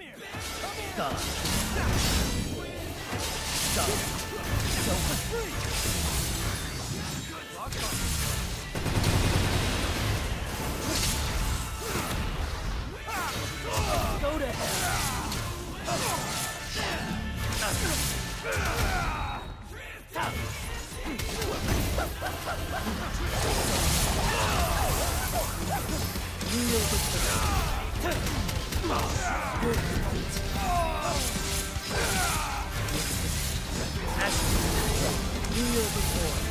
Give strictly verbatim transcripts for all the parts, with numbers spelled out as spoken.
here! Come here! Done. Done. Go for free! Lock on. Go to hell! Kneel before.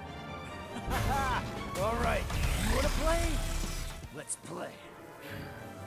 All right, you wanna play? Let's play.